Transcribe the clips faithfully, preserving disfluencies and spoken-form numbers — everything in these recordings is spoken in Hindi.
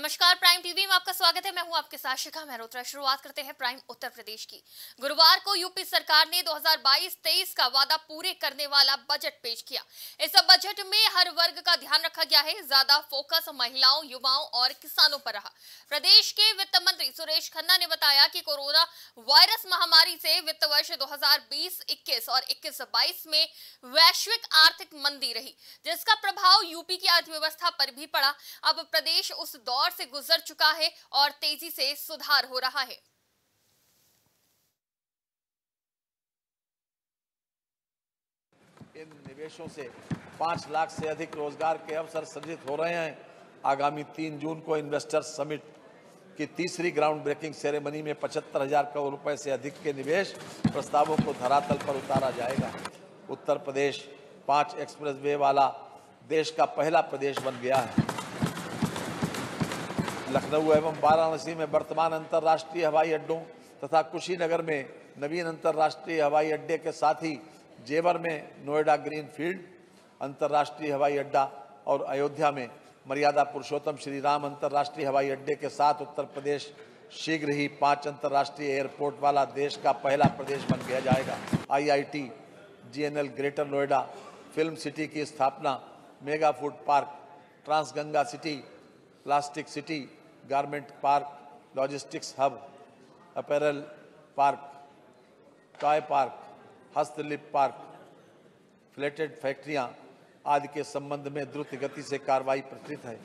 नमस्कार, प्राइम टीवी में आपका स्वागत है। मैं हूं आपके साथ शिखा मेहरोत्रा। शुरुआत करते हैं प्राइम उत्तर प्रदेश की। गुरुवार को यूपी सरकार ने दो हज़ार बाईस तेईस का वादा पूरे करने वाला बजट पेश किया। इस बजट में हर वर्ग का ध्यान रखा गया है। ज्यादा फोकस महिलाओं, युवाओं और किसानों पर रहा। प्रदेश के वित्त मंत्री सुरेश खन्ना ने बताया कि कोरोना वायरस महामारी से वित्त वर्ष दो हज़ार बीस इक्कीस और इक्कीस बाईस में वैश्विक आर्थिक मंदी रही, जिसका प्रभाव यूपी की अर्थव्यवस्था पर भी पड़ा। अब प्रदेश उस दौर से गुजर चुका है और तेजी से सुधार हो रहा है। इन निवेशों से पांच लाख से अधिक रोजगार के अवसर सृजित हो रहे हैं। आगामी तीन जून को इन्वेस्टर्स समिट की तीसरी ग्राउंड ब्रेकिंग सेरेमनी में पचहत्तर हजार करोड़ रुपए से अधिक के निवेश प्रस्तावों को धरातल पर उतारा जाएगा। उत्तर प्रदेश पांच एक्सप्रेसवे वाला देश का पहला प्रदेश बन गया है। लखनऊ एवं वाराणसी में वर्तमान अंतर्राष्ट्रीय हवाई अड्डों तथा कुशीनगर में नवीन अंतर्राष्ट्रीय हवाई अड्डे के साथ ही जेवर में नोएडा ग्रीनफील्ड अंतर्राष्ट्रीय हवाई अड्डा और अयोध्या में मर्यादा पुरुषोत्तम श्री राम अंतर्राष्ट्रीय हवाई अड्डे के साथ उत्तर प्रदेश शीघ्र ही पांच अंतर्राष्ट्रीय एयरपोर्ट वाला देश का पहला प्रदेश बन गया जाएगा। I I T, G N L greater Noida, film city की स्थापना, mega food park, Transganga city, plastic city, garment park, logistics hub, apparel park, toy park, हस्तशिल्प पार्क, फ्लेटेड फैक्ट्रियां आदि के संबंध में द्रुत गति से कार्रवाई प्रचलित है।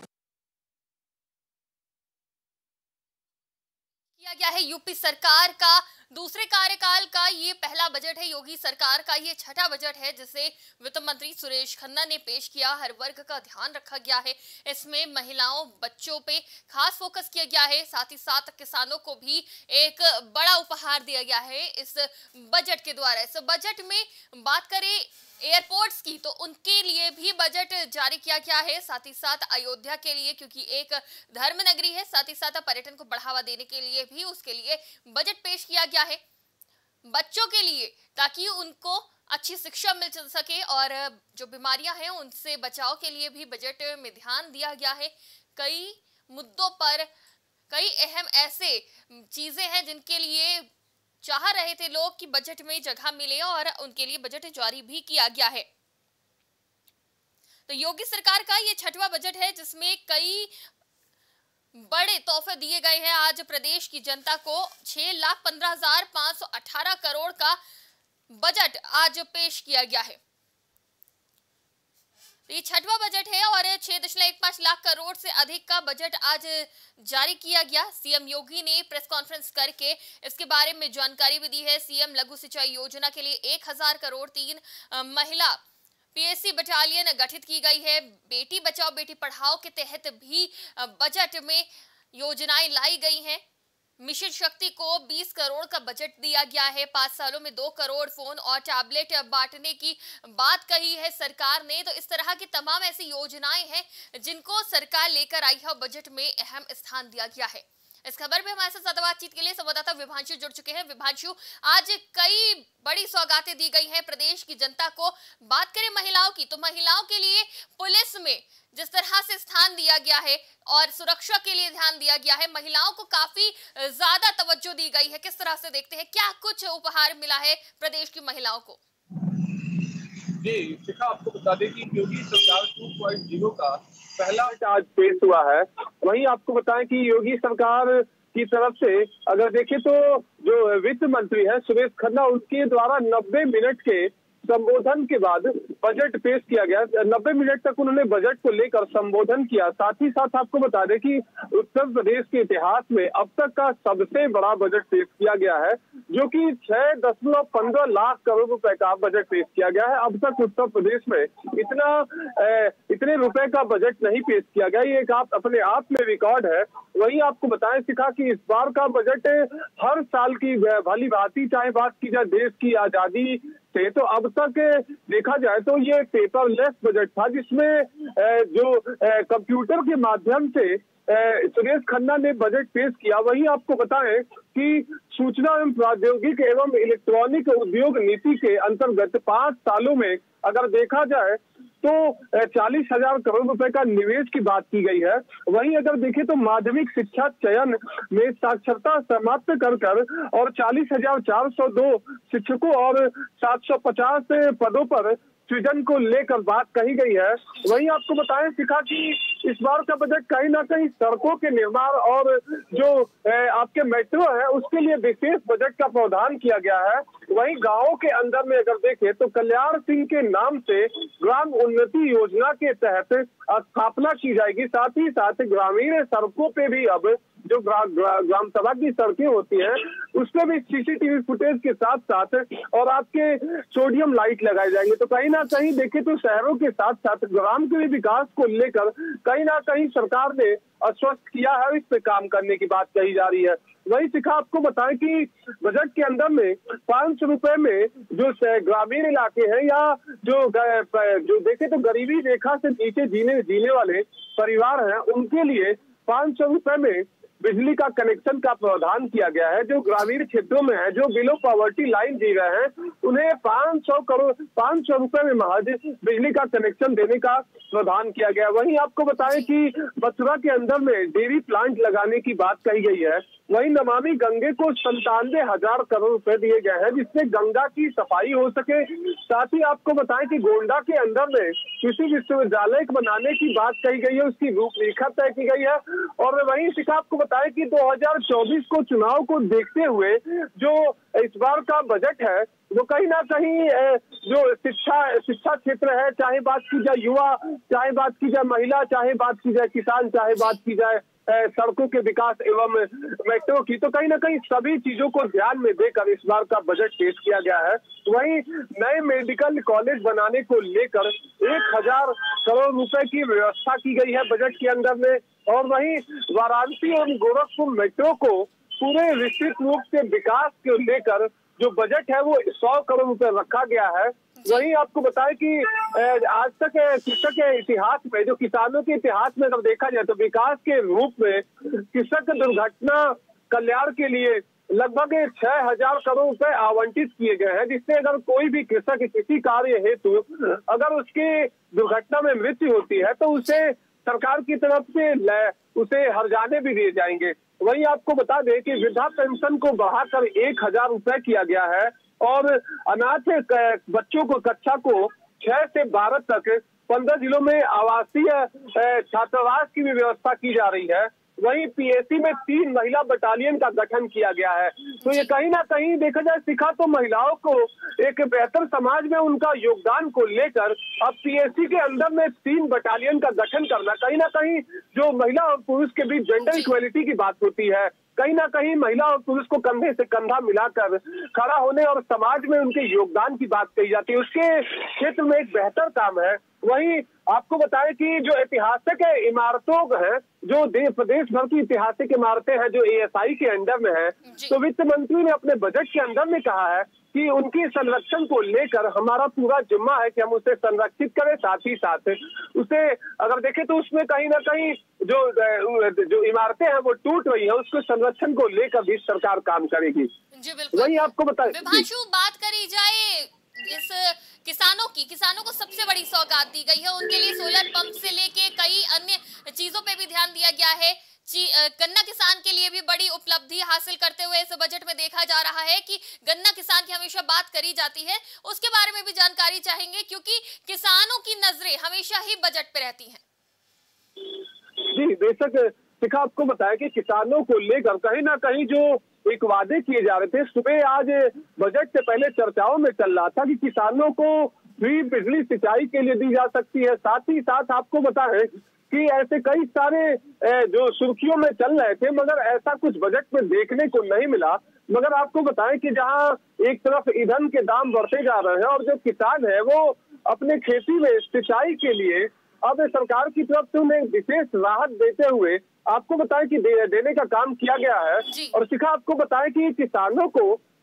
किया गया है यूपी सरकार का दूसरे कार्यकाल का ये पहला बजट है। योगी सरकार का ये छठा बजट है जिसे वित्त मंत्री सुरेश खन्ना ने पेश किया। हर वर्ग का ध्यान रखा गया है। इसमें महिलाओं, बच्चों पे खास फोकस किया गया है। साथ ही साथ किसानों को भी एक बड़ा उपहार दिया गया है इस बजट के द्वारा। इस बजट में बात करें एयरपोर्ट्स की तो उनके लिए भी बजट जारी किया गया है। साथ ही साथ अयोध्या के लिए, क्योंकि एक धर्म नगरी है, साथ ही साथ पर्यटन को बढ़ावा देने के लिए भी उसके लिए बजट पेश किया गया है। बच्चों के लिए ताकि उनको अच्छी शिक्षा मिल सके और जो बीमारियां हैं उनसे बचाव के लिए भी बजट में ध्यान दिया गया है। कई मुद्दों पर कई अहम ऐसे चीजें हैं जिनके लिए चाह रहे थे लोग कि बजट में जगह मिले और उनके लिए बजट जारी भी किया गया है। तो योगी सरकार का ये छठवां बजट है जिसमें कई बड़े तोहफे दिए गए हैं। आज प्रदेश की जनता को छह लाख पंद्रह हजार पांच सौ अठारह करोड़ का बजट आज पेश किया गया है। ये छठवां बजट है और छह दशमलव एक पांच लाख करोड़ से अधिक का बजट आज जारी किया गया। सीएम योगी ने प्रेस कॉन्फ्रेंस करके इसके बारे में जानकारी भी दी है। सीएम लघु सिंचाई योजना के लिए एक हजार करोड़, तीन महिला पी एस सी बटालियन गठित की गई है। बेटी बचाओ बेटी पढ़ाओ के तहत भी बजट में योजनाएं लाई गई हैं। मिशन शक्ति को बीस करोड़ का बजट दिया गया है। पांच सालों में दो करोड़ फोन और टैबलेट बांटने की बात कही है सरकार ने। तो इस तरह की तमाम ऐसी योजनाएं हैं जिनको सरकार लेकर आई है और बजट में अहम स्थान दिया गया है। इस खबर में हमारे साथ ज्यादा बातचीत के लिए संवाददाता विभांशु जुड़ चुके हैं। विभांशु, आज कई बड़ी सौगातें दी गई हैं प्रदेश की जनता को। बात करें महिलाओं की तो महिलाओं के लिए पुलिस में जिस तरह से स्थान दिया गया है और सुरक्षा के लिए ध्यान दिया गया है, महिलाओं को काफी ज्यादा तवज्जो दी गई है। किस तरह से देखते हैं, क्या कुछ उपहार मिला है प्रदेश की महिलाओं को? जी शिखा, आपको बता दें कि योगी सरकार टू पॉइंट ज़ीरो का पहला आज पेश हुआ है। वहीं आपको बताएं कि योगी सरकार की तरफ से अगर देखें तो जो वित्त मंत्री है सुरेश खन्ना, उनके द्वारा नब्बे मिनट के संबोधन के बाद बजट पेश किया गया। नब्बे मिनट तक उन्होंने बजट को लेकर संबोधन किया। साथ ही साथ आपको बता दें कि उत्तर प्रदेश के इतिहास में अब तक का सबसे बड़ा बजट पेश किया गया है, जो कि छह दशमलव पंद्रह लाख करोड़ रुपए का बजट पेश किया गया है। अब तक उत्तर प्रदेश में इतना ए, इतने रुपए का बजट नहीं पेश किया गया। ये एक आप अपने आप में रिकॉर्ड है। वहीं आपको बताएं शिखा कि इस बार का बजट हर साल की भली भांति, चाहे बात की जाए देश की आजादी से, तो अब तक देखा जाए तो ये पेपरलेस बजट था जिसमें जो कंप्यूटर के माध्यम से सुरेश खन्ना ने बजट पेश किया। वहीं आपको बताएं कि सूचना एवं प्रौद्योगिकी एवं इलेक्ट्रॉनिक उद्योग नीति के अंतर्गत पांच सालों में अगर देखा जाए तो चालीस हजार करोड़ रुपए का निवेश की बात की गई है। वहीं अगर देखें तो माध्यमिक शिक्षा चयन में साक्षरता समाप्त कर कर और चालीस हजार चार सौ दो शिक्षकों और सात सौ पचास पदों पर सृजन को लेकर बात कही गई है। वहीं आपको बताएं शिखा कि इस बार का बजट कहीं ना कहीं सड़कों के निर्माण और जो आपके मेट्रो है उसके लिए विशेष बजट का प्रावधान किया गया है। वहीं गांवों के अंदर में अगर देखें तो कल्याण सिंह के नाम से ग्राम उन्नति योजना के तहत स्थापना की जाएगी। साथ ही साथ ग्रामीण सड़कों पे भी अब जो ग्रा, ग्रा, ग्राम सभा की सड़कें होती हैं उसमें भी सीसीटीवी फुटेज के साथ साथ और आपके सोडियम लाइट लगाए जाएंगे। तो कहीं ना कहीं देखें तो शहरों के साथ साथ ग्राम के विकास को लेकर कहीं ना कहीं सरकार ने आश्वस्त किया है, इस पे काम करने की बात कही जा रही है। वही शिखा आपको बताएं कि बजट के अंदर में पांच सौ रुपए में जो ग्रामीण इलाके हैं या जो जो देखें तो गरीबी रेखा से नीचे जीने जीने वाले परिवार हैं उनके लिए पांच सौ रुपए में बिजली का कनेक्शन का प्रावधान किया गया है। जो ग्रामीण क्षेत्रों में है जो बिलो पॉवर्टी लाइन जी रहे हैं उन्हें पांच सौ करोड़ पांच सौ रुपए में महज बिजली का कनेक्शन देने का प्रावधान किया गया। वहीं आपको बताएं कि मथुरा के अंदर में डेयरी प्लांट लगाने की बात कही गई है। वहीं नमामि गंगे को संतानवे हजार करोड़ रुपए दिए गए हैं जिससे गंगा की सफाई हो सके। साथ ही आपको बताएं कि गोंडा के अंदर में कृषि विश्वविद्यालय बनाने की बात कही गई है, उसकी रूपरेखा तय की गई है। और वहीं शिखा आपको बताएं कि दो हजार चौबीस को चुनाव को देखते हुए जो इस बार का बजट है वो कहीं ना कहीं जो शिक्षा शिक्षा क्षेत्र है, चाहे बात की जाए युवा, चाहे बात की जाए महिला, चाहे बात की जाए किसान, चाहे बात की जाए सड़कों के विकास एवं मेट्रो की, तो कहीं ना कहीं सभी चीजों को ध्यान में देकर इस बार का बजट पेश किया गया है। वहीं नए मेडिकल कॉलेज बनाने को लेकर एक हजार करोड़ रुपए की व्यवस्था की गई है बजट के अंदर में। और वहीं वाराणसी और गोरखपुर मेट्रो को पूरे विस्तृत रूप से विकास को लेकर जो बजट है वो सौ करोड़ रुपए रखा गया है। वहीं आपको बताएं कि आज तक कृषक के इतिहास में जो किसानों के इतिहास में अगर देखा जाए तो विकास के रूप में कृषक दुर्घटना कल्याण के लिए लगभग छह हजार करोड़ रुपए आवंटित किए गए हैं, जिससे अगर कोई भी कृषक किसी कार्य हेतु अगर उसकी दुर्घटना में मृत्यु होती है तो उसे सरकार की तरफ से उसे हर्जाने भी दिए जाएंगे। वहीं आपको बता दें कि वृद्धा पेंशन को बढ़ाकर एक हजार रुपए किया गया है और अनाथ बच्चों को कक्षा को छह से बारह तक पंद्रह जिलों में आवासीय छात्रावास की भी व्यवस्था की जा रही है। वहीं पीएससी में तीन महिला बटालियन का गठन किया गया है। तो ये कहीं ना कहीं देखा जाए शिखा तो महिलाओं को एक बेहतर समाज में उनका योगदान को लेकर अब पीएससी के अंदर में तीन बटालियन का गठन करना कहीं ना कहीं जो महिला और पुरुष के बीच जेंडर इक्वलिटी की बात होती है, कहीं ना कहीं महिला और पुरुष को कंधे से कंधा मिलाकर खड़ा होने और समाज में उनके योगदान की बात कही जाती है, उसके क्षेत्र में एक बेहतर काम है। वहीं आपको बताएं कि जो ऐतिहासिक इमारतों हैं, जो प्रदेश भर की ऐतिहासिक इमारतें हैं जो एएसआई के अंडर में है, तो वित्त मंत्री ने अपने बजट के अंदर में कहा है कि उनकी संरक्षण को लेकर हमारा पूरा जिम्मा है कि हम उसे संरक्षित करें। साथ ही साथ उसे अगर देखें तो उसमें कहीं ना कहीं जो जो इमारतें हैं वो टूट रही है, उसके संरक्षण को लेकर भी सरकार काम करेगी। जी बिल्कुल। वही आपको बताएं विभांशु, बात करी जाए इस किसानों की, किसानों को सबसे बड़ी सौगात दी गई है, उनके लिए सोलर पंप से लेके कई अन्य चीजों पे भी ध्यान दिया गया है। गन्ना किसान के लिए भी बड़ी उपलब्धि हासिल करते हुए इस बजट में देखा जा रहा है कि गन्ना किसान की हमेशा बात करी जाती है, उसके बारे में भी जानकारी चाहेंगे क्योंकि किसानों की नजरें हमेशा ही बजट पे रहती हैं। जी बेशक शिखा, आपको बताया कि किसानों को लेकर कहीं ना कहीं जो एक वादे किए जा रहे थे, सुबह आज बजट से पहले चर्चाओं में चल रहा था कि किसानों को फ्री बिजली सिंचाई के लिए दी जा सकती है। साथ ही साथ आपको बताएं कि ऐसे कई सारे जो सुर्खियों में चल रहे थे मगर ऐसा कुछ बजट में देखने को नहीं मिला। मगर आपको बताएं कि जहां एक तरफ ईंधन के दाम बढ़ते जा रहे हैं और जो किसान है वो अपने खेती में सिंचाई के लिए अब सरकार की तरफ से उन्हें विशेष राहत देते हुए आपको बताएं कि दे, देने का काम किया गया है। और शिखा, आपको बताएं कि किसानों को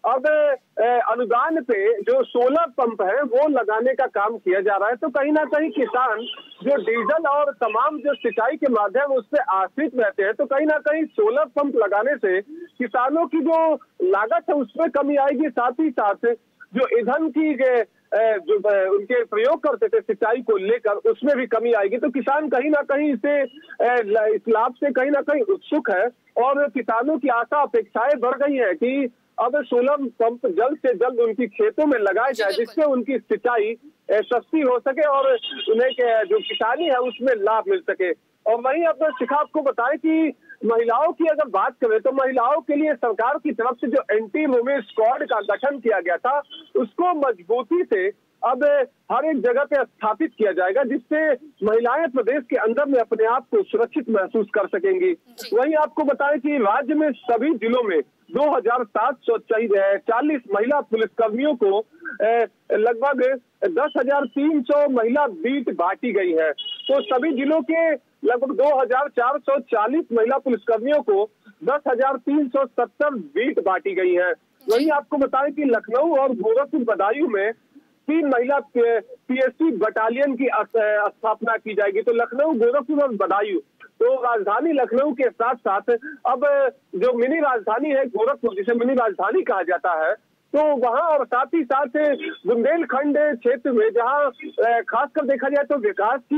अब अनुदान पे जो सोलर पंप है वो लगाने का काम किया जा रहा है। तो कहीं ना कहीं किसान जो डीजल और तमाम जो सिंचाई के माध्यम उस पर आश्रित रहते हैं, तो कहीं ना कहीं सोलर पंप लगाने से किसानों की जो लागत है उसमें कमी आएगी, साथ ही साथ जो ईंधन की जो उनके प्रयोग करते थे सिंचाई को लेकर उसमें भी कमी आएगी। तो किसान कहीं ना कहीं इसे इस लाभ से कहीं ना कहीं उत्सुक है और किसानों की आशा अपेक्षाएं बढ़ गई है कि अब सोलर पंप जल्द से जल्द उनकी खेतों में लगाए जाए, जिससे उनकी सिंचाई सस्ती हो सके और उन्हें जो किसानी है उसमें लाभ मिल सके। और वहीं अब शिखा आपको बताएं कि महिलाओं की अगर बात करें तो महिलाओं के लिए सरकार की तरफ से जो एंटी वुमेन स्क्वाड का गठन किया गया था उसको मजबूती से अब हर एक जगह पे स्थापित किया जाएगा, जिससे महिलाएं प्रदेश के अंदर में अपने आप को सुरक्षित महसूस कर सकेंगी। वहीं आपको बताएं कि राज्य में सभी जिलों में दो हजार सात सौ चालीस महिला पुलिसकर्मियों को लगभग दस हजार तीन सौ महिला बीट बांटी गई है। तो सभी जिलों के लगभग दो हजार चार सौ चालीस महिला पुलिसकर्मियों को दस हजार तीन सौ सत्तर बीट बांटी गई है। वहीं आपको बताएं कि लखनऊ और गोरखपुर बदायूं में तीन महिला पीएससी बटालियन की स्थापना की जाएगी। तो लखनऊ, गोरखपुर और बदायूं, तो राजधानी लखनऊ के साथ साथ अब जो मिनी राजधानी है गोरखपुर, जिसे मिनी राजधानी कहा जाता है, तो वहां और साथ ही साथ बुंदेलखंड क्षेत्र में जहां खासकर देखा जाए तो विकास की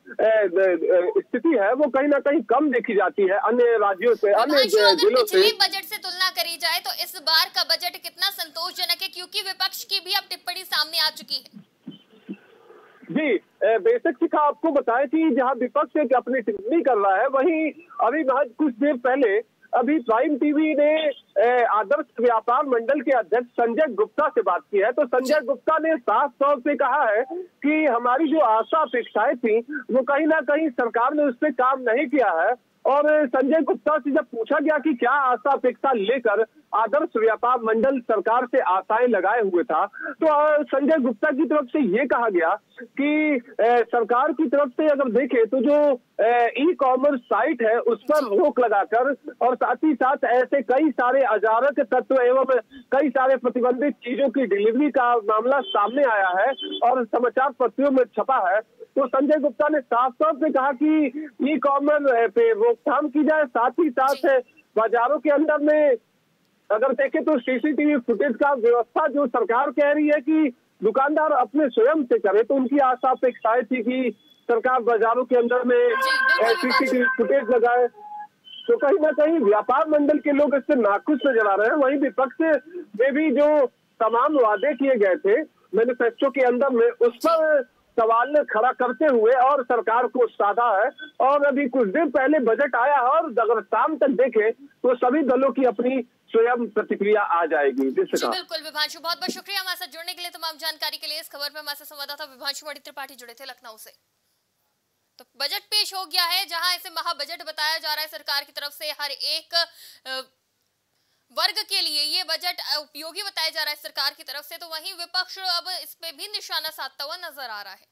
जो स्थिति है वो कहीं ना कहीं कम देखी जाती है अन्य राज्यों से, अन्य जिलों से। बजट से तुलना करी जाए तो इस बार का बजट कितना संतोषजनक है, क्योंकि विपक्ष की भी अब टिप्पणी सामने आ चुकी है। जी बेशक शिखा आपको बताएं कि जहां विपक्ष अपनी टिप्पणी कर रहा है, वहीं अभी कुछ देर पहले अभी प्राइम टीवी ने आदर्श व्यापार मंडल के अध्यक्ष संजय गुप्ता से बात की है। तो संजय गुप्ता ने साफ तौर पे कहा है कि हमारी जो आशा अपेक्षाएं थी वो कहीं ना कहीं सरकार ने उस पर काम नहीं किया है। और संजय गुप्ता से जब पूछा गया कि क्या आशा अपेक्षा लेकर आदर्श व्यापार मंडल सरकार से आशाएं लगाए हुए था, तो संजय गुप्ता की तरफ से ये कहा गया कि सरकार की तरफ से अगर देखें तो जो ई कॉमर्स साइट है उस पर रोक लगाकर और साथ ही साथ ऐसे कई सारे अजारक तत्व एवं कई सारे प्रतिबंधित चीजों की डिलीवरी का मामला सामने आया है और समाचार पत्रों में छपा है। तो संजय गुप्ता ने साफ तौर पे कहा कि ई कॉमर्स पे रोकथाम की जाए, साथ ही साथ बाजारों के अंदर में अगर देखें तो सीसीटीवी फुटेज का व्यवस्था जो सरकार कह रही है कि दुकानदार अपने स्वयं से करे, तो उनकी आशा अपेक्षाएं थी कि सरकार बाजारों के अंदर में सीसीटीवी फुटेज लगाए। तो कहीं ना कहीं व्यापार मंडल के लोग इससे नाखुश नजर आ रहे हैं। वहीं विपक्ष में भी जो तमाम वादे किए गए थे मैनिफेस्टो के अंदर में उस पर सवाल खड़ा करते हुए और सरकार को साधा है। और अभी कुछ दिन पहले बजट आया और अगर शाम तक देखें तो सभी दलों की अपनी स्वयं प्रतिक्रिया आ जाएगी। बिल्कुल विभांशु, बहुत बहुत शुक्रिया हमारे साथ जुड़ने के लिए, तमाम जानकारी के लिए। इस खबर पे हमारे साथ संवाददाता विभांशु बड़ी त्रिपाठी जुड़े थे लखनऊ से। तो बजट पेश हो गया है, जहां इसे महा बजट बताया जा रहा है सरकार की तरफ से। हर एक वर्ग के लिए ये बजट उपयोगी बताया जा रहा है सरकार की तरफ से। तो वहीं विपक्ष अब इस पे भी निशाना साधता हुआ नजर आ रहा है।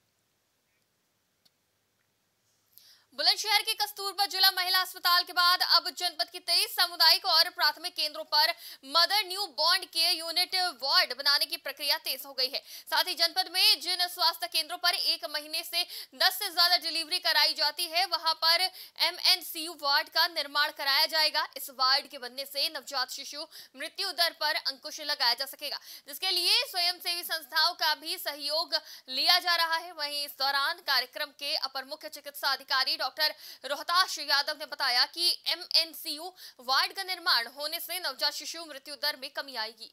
बुलंदशहर के कस्तूरबा जिला महिला अस्पताल के बाद अब जनपद की तेईस सामुदायिक और प्राथमिक केंद्रों पर मदर न्यू बॉर्न के यूनिट वार्ड बनाने की प्रक्रिया तेज हो गई है। साथ ही जनपद में जिन स्वास्थ्य केंद्रों पर एक महीने से दस से ज्यादा डिलीवरी कराई जाती है वहां पर एमएनसीयू वार्ड का निर्माण कराया जाएगा। इस वार्ड के बनने से नवजात शिशु मृत्यु दर पर अंकुश लगाया जा सकेगा, जिसके लिए स्वयंसेवी संस्थाओं का भी सहयोग लिया जा रहा है। वहीं इस दौरान कार्यक्रम के अपर मुख्य चिकित्सा अधिकारी डॉक्टर रोहताश यादव ने बताया कि एमएनसीयू वार्ड का निर्माण होने से नवजात शिशु मृत्यु दर में कमी आएगी।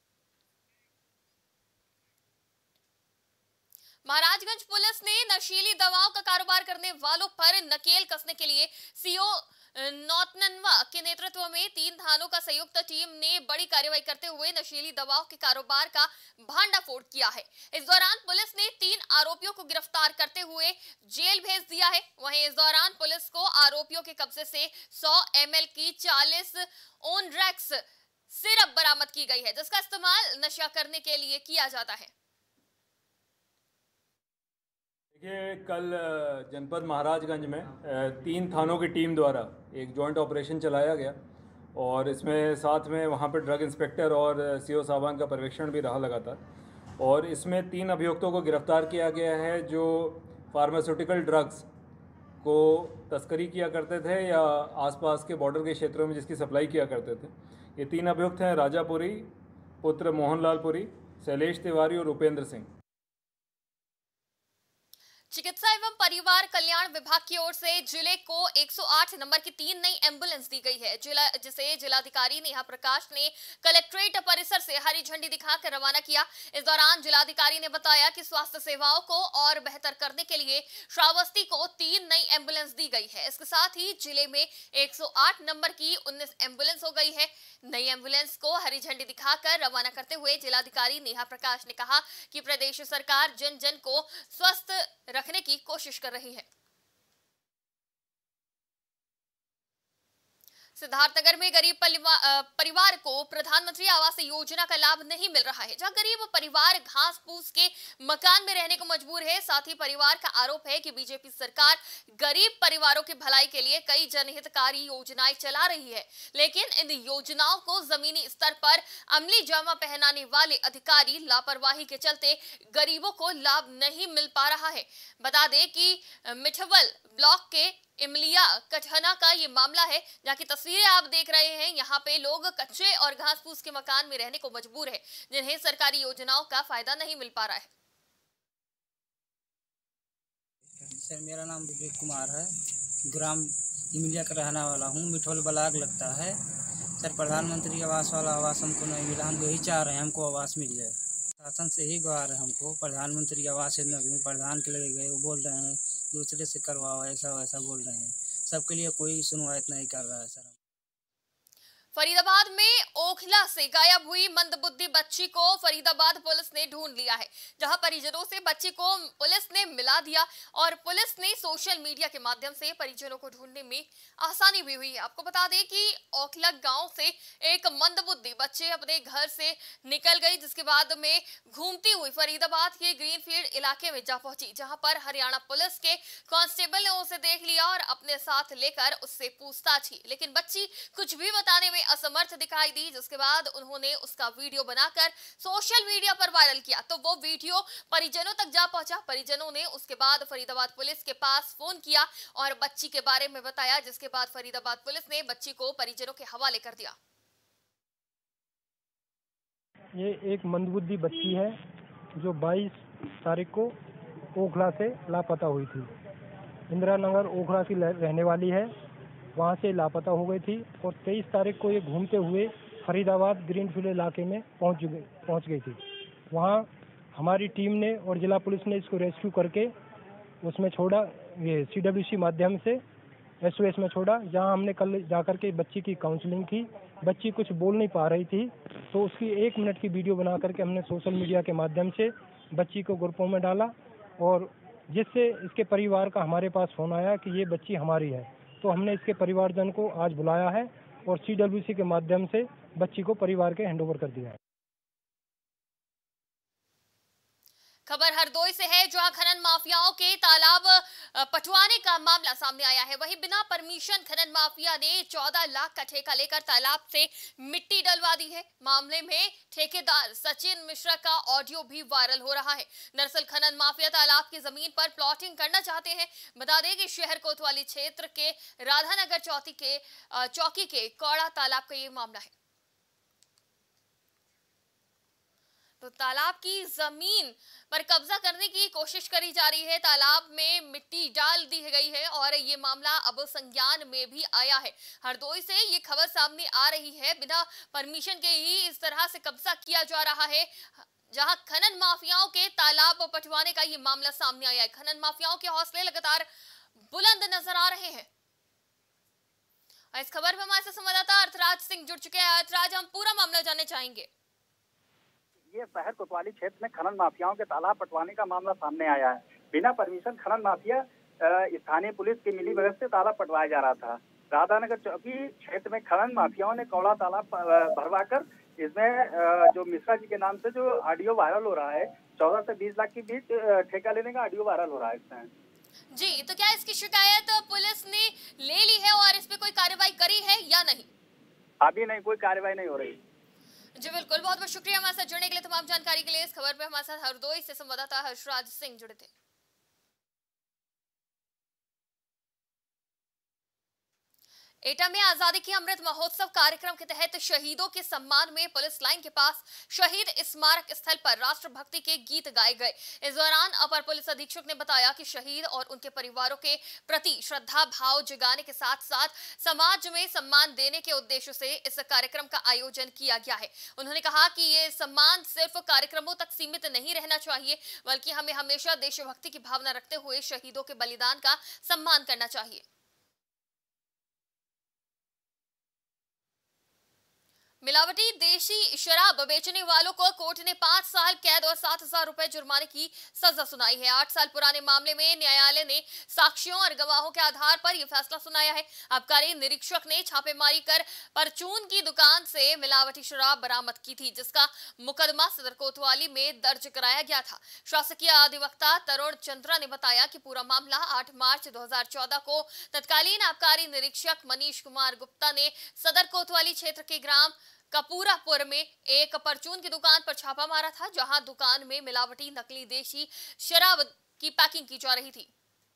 महाराजगंज पुलिस ने नशीली दवाओं का कारोबार करने वालों पर नकेल कसने के लिए सीओ नौतनवा के नेतृत्व में तीन थानों का संयुक्त टीम ने बड़ी कार्रवाई करते हुए नशीली दवाओं के कारोबार का भांडाफोड़ किया है। इस दौरान पुलिस ने तीन आरोपियों को गिरफ्तार करते हुए जेल भेज दिया है। वहीं इस दौरान पुलिस को आरोपियों के कब्जे से सौ एम एल की चालीस ओनड्रैक्स सिरप बरामद की गई है, जिसका इस्तेमाल नशा करने के लिए किया जाता है। देखिए, कल जनपद महाराजगंज में तीन थानों की टीम द्वारा एक जॉइंट ऑपरेशन चलाया गया और इसमें साथ में वहाँ पर ड्रग इंस्पेक्टर और सीओ साहबान का पर्यवेक्षण भी रहा लगातार। और इसमें तीन अभियुक्तों को गिरफ्तार किया गया है जो फार्मास्यूटिकल ड्रग्स को तस्करी किया करते थे या आसपास के बॉर्डर के क्षेत्रों में जिसकी सप्लाई किया करते थे। ये तीन अभियुक्त हैं राजापुरी, पुत्र मोहनलाल पुरी, शैलेश तिवारी और उपेंद्र सिंह। चिकित्सा एवं परिवार कल्याण विभाग की ओर से जिले को एक सौ आठ नंबर की तीन नई एम्बुलेंस दी गई है, जिला जिसे जिलाधिकारी नेहा प्रकाश ने कलेक्ट्रेट परिसर से हरी झंडी दिखाकर रवाना किया। इस दौरान जिलाधिकारी ने बताया कि स्वास्थ्य सेवाओं को और बेहतर करने के लिए श्रावस्ती को तीन नई एम्बुलेंस दी गई है। इसके साथ ही जिले में एक सौ आठ नंबर की उन्नीस एम्बुलेंस हो गई है। नई एम्बुलेंस को हरी झंडी दिखाकर रवाना करते हुए जिलाधिकारी नेहा प्रकाश ने कहा कि प्रदेश सरकार जन जन को स्वस्थ रखने की कोशिश कर रही है। सिद्धार्थनगर में गरीब परिवार को प्रधानमंत्री आवास योजना का लाभ नहीं मिल रहा है, जहां गरीब परिवार घास फूस के मकान में रहने को मजबूर है। साथ ही परिवार का आरोप है कि बीजेपी सरकार गरीब परिवारों की भलाई के लिए कई जनहितकारी योजनाएं चला रही है, लेकिन इन योजनाओं को जमीनी स्तर पर अमली जामा पहनाने वाले अधिकारी लापरवाही के चलते गरीबों को लाभ नहीं मिल पा रहा है। बता दें कि मिठवल ब्लॉक के इमलिया कठहना का ये मामला है, जहाँ की तस्वीरें आप देख रहे हैं। यहाँ पे लोग कच्चे और घास फूस के मकान में रहने को मजबूर है, जिन्हें सरकारी योजनाओं का फायदा नहीं मिल पा रहा है। सर, मेरा नाम विवेक कुमार है, ग्राम इमलिया का रहने वाला हूँ। मिठोल ब्लॉक लगता है। सर, प्रधानमंत्री आवास वाला आवास हमको नहीं मिला। हम यही चाह रहे हैं हमको आवास मिल जाए। शासन से ही गुहार है हमको, प्रधानमंत्री आवास योजना प्रधान के लगे गए, वो बोल रहे हैं दूसरे से करवाओ, ऐसा वैसा बोल रहे हैं। सबके लिए कोई सुनवाई नहीं कर रहा है। सर, फरीदाबाद में ओखला से गायब हुई मंदबुद्धि बच्ची को फरीदाबाद पुलिस ने ढूंढ लिया है, जहां परिजनों से बच्ची को पुलिस ने मिला दिया और पुलिस ने सोशल मीडिया के माध्यम से परिजनों को ढूंढने में आसानी भी हुई है। आपको बता दें कि ओखला गांव से एक मंदबुद्धि बच्ची अपने घर से निकल गई, जिसके बाद में घूमती हुई फरीदाबाद के ग्रीनफील्ड इलाके में जा पहुंची, जहां पर हरियाणा पुलिस के कांस्टेबल ने उसे देख लिया और अपने साथ लेकर उससे पूछताछ की, लेकिन बच्ची कुछ भी बताने में असमर्थ दिखाई दी, जिसके बाद उन्होंने उसका वीडियो बनाकर सोशल मीडिया पर वायरल किया। तो वो वीडियो परिजनों तक जा पहुंचा। परिजनों ने उसके बाद फरीदाबाद पुलिस के पास फोन किया और बच्ची के बारे में बताया, जिसके बाद फरीदाबाद पुलिस ने बच्ची को परिजनों के हवाले कर दिया। ये एक मंदबुद्धि बच्ची है जो बाईस तारीख को ओखला से लापता हुई थी। इंदिरा नगर ओखला की रहने वाली है, वहाँ से लापता हो गई थी और तेईस तारीख को ये घूमते हुए फरीदाबाद ग्रीनफील्ड इलाके में पहुँच गई पहुँच गई थी। वहाँ हमारी टीम ने और जिला पुलिस ने इसको रेस्क्यू करके उसमें छोड़ा, ये सीडब्ल्यूसी माध्यम से एसओएस में छोड़ा, जहाँ हमने कल जाकर के बच्ची की काउंसलिंग की। बच्ची कुछ बोल नहीं पा रही थी, तो उसकी एक मिनट की वीडियो बना करके हमने सोशल मीडिया के माध्यम से बच्ची को ग्रुपों में डाला और जिससे इसके परिवार का हमारे पास फोन आया कि ये बच्ची हमारी है। तो हमने इसके परिवारजन को आज बुलाया है और सीडब्ल्यूसी के माध्यम से बच्ची को परिवार के हैंडओवर कर दिया है। खबर हरदोई से है, जहां खनन माफियाओं के तालाब पटवाने का मामला सामने आया है। वहीं बिना परमिशन खनन माफिया ने चौदह लाख का ठेका लेकर तालाब से मिट्टी डलवा दी है। मामले में ठेकेदार सचिन मिश्रा का ऑडियो भी वायरल हो रहा है। दरअसल खनन माफिया तालाब की जमीन पर प्लॉटिंग करना चाहते हैं। बता दें कि शहर कोतवाली क्षेत्र के राधानगर चौकी के चौकी के कौड़ा तालाब का ये मामला है। तो तालाब की जमीन पर कब्जा करने की कोशिश करी जा रही है। तालाब में मिट्टी डाल दी गई है और ये मामला अब संज्ञान में भी आया है। हरदोई से ये खबर सामने आ रही है, बिना परमिशन के ही इस तरह से कब्जा किया जा रहा है, जहां खनन माफियाओं के तालाब पटवाने का ये मामला सामने आया है। खनन माफियाओं के हौसले लगातार बुलंद नजर आ रहे हैं। इस खबर में हमारे साथ संवाददाता अर्थराज सिंह जुड़ चुके हैं। अर्थराज, हम पूरा मामला जानना चाहेंगे। ये शहर कोतवाली क्षेत्र में खनन माफियाओं के तालाब पटवाने का मामला सामने आया है। बिना परमिशन खनन माफिया स्थानीय पुलिस की मिली भगत से तालाब पटवाया जा रहा था। राधानगर चौकी क्षेत्र में खनन माफियाओं ने कौड़ा तालाब भरवाकर इसमें जो मिश्रा जी के नाम से जो ऑडियो वायरल हो रहा है, चौदह से बीस लाख के बीच ठेका लेने का ऑडियो वायरल हो रहा है इसमें। जी, तो क्या इसकी शिकायत पुलिस ने ले ली है और इस पे कोई कार्रवाई करी है या नहीं? अभी नहीं, कोई कार्रवाई नहीं हो रही। जी बिल्कुल, बहुत बहुत शुक्रिया हमारे साथ जुड़ने के लिए, तमाम जानकारी के लिए। इस खबर पे हमारे साथ हरदोई से संवाददाता हर्षराज सिंह जुड़े थे। एटा में आजादी की अमृत महोत्सव कार्यक्रम के तहत शहीदों के सम्मान में पुलिस लाइन के पास शहीद स्मारक स्थल पर राष्ट्रभक्ति के गीत गाए गए। इस दौरान अपर पुलिस अधीक्षक ने बताया कि शहीद और उनके परिवारों के प्रति श्रद्धा भाव जगाने के साथ साथ समाज में सम्मान देने के उद्देश्य से इस कार्यक्रम का आयोजन किया गया है। उन्होंने कहा कि ये सम्मान सिर्फ कार्यक्रमों तक सीमित नहीं रहना चाहिए, बल्कि हमें हमेशा देशभक्ति की भावना रखते हुए शहीदों के बलिदान का सम्मान करना चाहिए। मिलावटी देशी शराब बेचने वालों को कोर्ट ने पांच साल कैद और सात हजार रुपए जुर्माने की सजा सुनाई है। आठ साल पुराने मामले में न्यायालय ने साक्ष्यों और गवाहों के आधार पर यह फैसला सुनाया है। आबकारी निरीक्षक ने छापेमारी कर परचून की दुकान से मिलावटी शराब बरामद की थी, जिसका मुकदमा सदर कोतवाली में दर्ज कराया गया था। शासकीय अधिवक्ता तरुण चंद्रा ने बताया कि पूरा मामला आठ मार्च दो हजार चौदह को तत्कालीन आबकारी निरीक्षक मनीष कुमार गुप्ता ने सदर कोतवाली क्षेत्र के ग्राम कपूरापुर में एक परचून की दुकान पर छापा मारा था, जहां दुकान में मिलावटी नकली देशी शराब की पैकिंग की जा रही थी।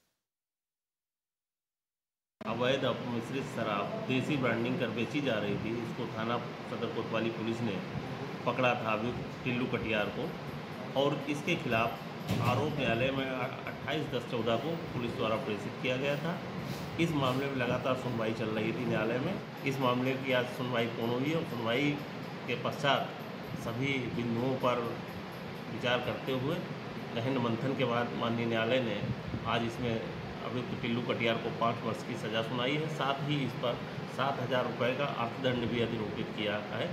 अवैध अपमिश्रित शराब देसी ब्रांडिंग कर बेची जा रही थी। इसको थाना सदर कोतवाली पुलिस ने पकड़ा था अभियुक्त टिल्लू कटियार को, और इसके खिलाफ आरोप न्यायालय में अट्ठाईस दस चौदह को पुलिस द्वारा प्रेषित किया गया था। इस मामले में लगातार सुनवाई चल रही थी न्यायालय में। इस मामले की आज सुनवाई पूर्ण हुई और सुनवाई के पश्चात सभी बिंदुओं पर विचार करते हुए गहन मंथन के बाद माननीय न्यायालय ने आज इसमें अभियुक्त टिल्लू कटियार को पाँच वर्ष की सजा सुनाई है। साथ ही इस पर सात हजार रुपये का अर्थदंड भी अधिरोपित किया है।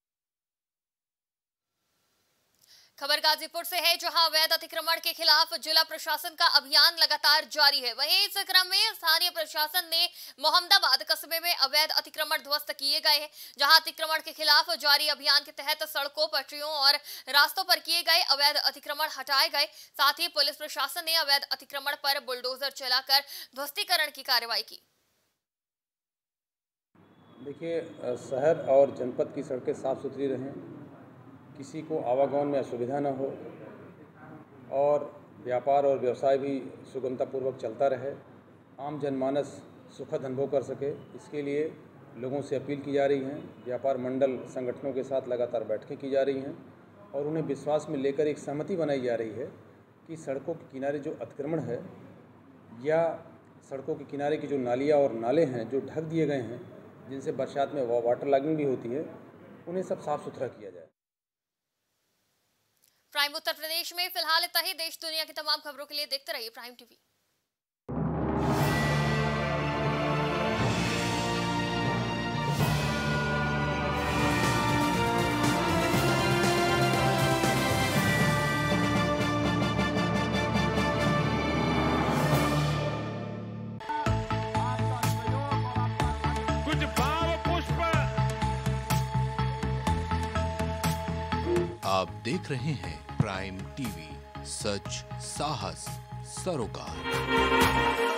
खबर गाजीपुर से है, जहां अवैध अतिक्रमण के खिलाफ जिला प्रशासन का अभियान लगातार जारी है। वहीं इस क्रम में स्थानीय प्रशासन ने मोहम्मदाबाद कस्बे में अवैध अतिक्रमण ध्वस्त किए गए हैं, जहां अतिक्रमण के खिलाफ जारी अभियान के तहत सड़कों, पटरियों और रास्तों पर किए गए अवैध अतिक्रमण हटाए गए। साथ ही पुलिस प्रशासन ने अवैध अतिक्रमण पर बुलडोजर चलाकर ध्वस्तीकरण की कार्रवाई की। देखिए, शहर और जनपद की सड़कें साफ सुथरी रहें, किसी को आवागमन में असुविधा न हो और व्यापार और व्यवसाय भी सुगमतापूर्वक चलता रहे, आम जनमानस सुखद अनुभव कर सके, इसके लिए लोगों से अपील की जा रही है। व्यापार मंडल संगठनों के साथ लगातार बैठकें की जा रही हैं और उन्हें विश्वास में लेकर एक सहमति बनाई जा रही है कि सड़कों के किनारे जो अतिक्रमण है या सड़कों के किनारे की जो नालियाँ और नाले हैं जो ढक दिए गए हैं, जिनसे बरसात में वाटर लॉगिंग भी होती है, उन्हें सब साफ सुथरा किया जाए। प्राइम उत्तर प्रदेश में फिलहाल इतना ही। देश दुनिया की तमाम खबरों के लिए देखते रहिए प्राइम टीवी। कुछ भाव पुष्प। आप देख रहे हैं प्राइम टीवी, सच साहस सरोकार।